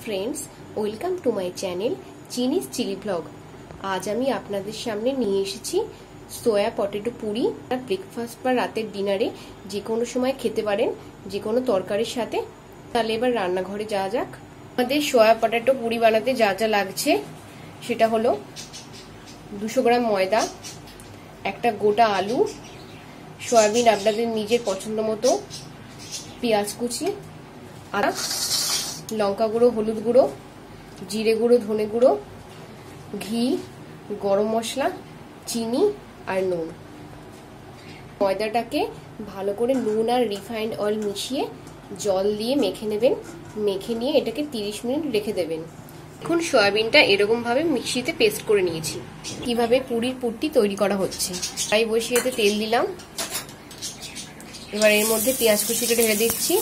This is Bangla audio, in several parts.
Friends, welcome to my channel চিনিস চিলি ব্লগ। আজ আমি আপনাদের সামনে নিয়ে এসেছি সোয়া পটেটো পুরি। ব্রেকফাস্ট বা রাতের ডিনারে যে কোনো সময় খেতে পারেন, যে কোনো তরকারির সাথে। তাহলে এবার রান্নাঘরে যাওয়া যাক। আমাদের সোয়া পটেটো পুরি বানাতে যা যা লাগছে সেটা হলো 200 গ্রাম ময়দা, একটা গোটা আলু, সয়াবিন আপনাদের নিজের পছন্দ মতো, পেঁয়াজ কুচি, আদা, লঙ্কা গুঁড়ো, হলুদ গুঁড়ো, জিরে গুঁড়ো, ধনে গুঁড়ো, ঘি, গরম মশলা, চিনি আর নুন। ময়দাটাকে ভালো করে নুন আর রিফাইন্ড অয়েল মিশিয়ে জল দিয়ে মেখে নেবেন। মেখে নিয়ে এটাকে 30 মিনিট রেখে দেবেন। এখন সয়াবিনটা এরকম ভাবে মিক্সিতে পেস্ট করে নিয়েছি। কিভাবে পুরির পুরটি তৈরি করা হচ্ছে, তাই বসিয়ে তেল দিলাম। এবার এর মধ্যে পেঁয়াজ কুচিটা ঢেলে দিচ্ছি।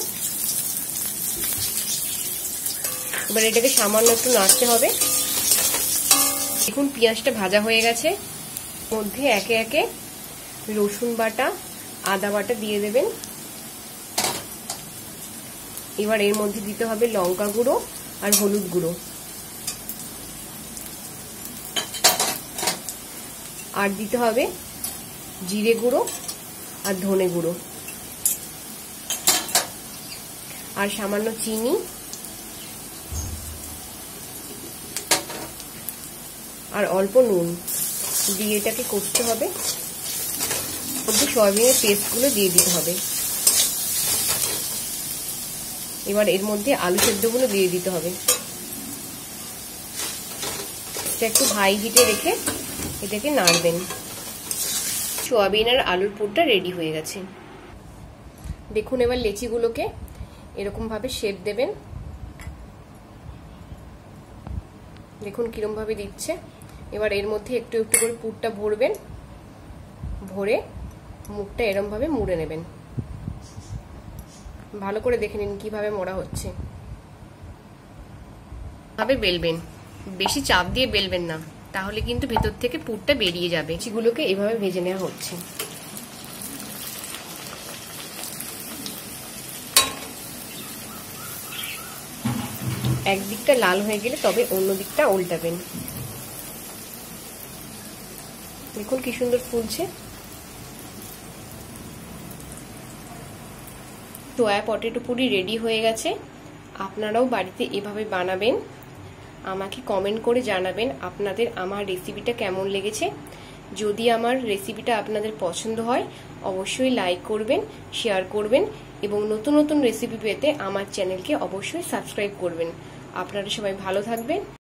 এবার এটাকে সামান্য একটু নাড়তে হবে। দেখুন পেঁয়াজটা ভাজা হয়ে গেছে। মধ্যে একে একে রসুন বাটা, আদা বাটা দিয়ে দেবেন। এবার এর মধ্যে দিতে হবে লঙ্কা গুঁড়ো আর হলুদ গুঁড়ো, আর দিতে হবে জিরে গুঁড়ো আর ধনে গুঁড়ো, আর সামান্য চিনি আর অল্প নুন দিয়ে এটাকে কষতে হবে। মধ্যে সয়াবিনের পেস্টগুলো দিয়ে দিতে হবে। এবার এর মধ্যে আলু সেদ্ধগুলো দিয়ে দিতে হবে। এটা একটু হাই হিটে রেখে এটাকে নাড়বেন। সয়াবিন আর আলুর পুরটা রেডি হয়ে গেছে। দেখুন এবার লেচিগুলোকে এরকম ভাবে শেপ দেবেন। দেখুন কিরম ভাবে দিচ্ছে। এবার এর মধ্যে একটু একটু করে পুরটা ভরবেন। ভরে মুখটা এরকম ভাবে মুড়ে নেবেন। ভালো করে দেখে নিন কিভাবে মোড়া হচ্ছে। ভাবে বেলবেন, বেশি চাপ দিয়ে বেলবেন না, তাহলে কিন্তু ভেতর থেকে পুরটা বেরিয়ে যাবে। সেগুলোকে এভাবে ভেজে নেওয়া হচ্ছে। একদিকটা লাল হয়ে গেলে তবে অন্য দিকটা উল্টাবেন। দেখুন কি সুন্দর ফুলছে। সোয়া পটেটো পুরি রেডি হয়ে গেছে। আপনারাও বাড়িতে এভাবে বানাবেন। আমাকে কমেন্ট করে জানাবেন আপনাদের আমার রেসিপিটা কেমন লেগেছে। যদি আমার রেসিপিটা আপনাদের পছন্দ হয় অবশ্যই লাইক করবেন, শেয়ার করবেন এবং নতুন নতুন রেসিপি পেতে আমার চ্যানেলকে অবশ্যই সাবস্ক্রাইব করবেন। আপনারা সবাই ভালো থাকবেন।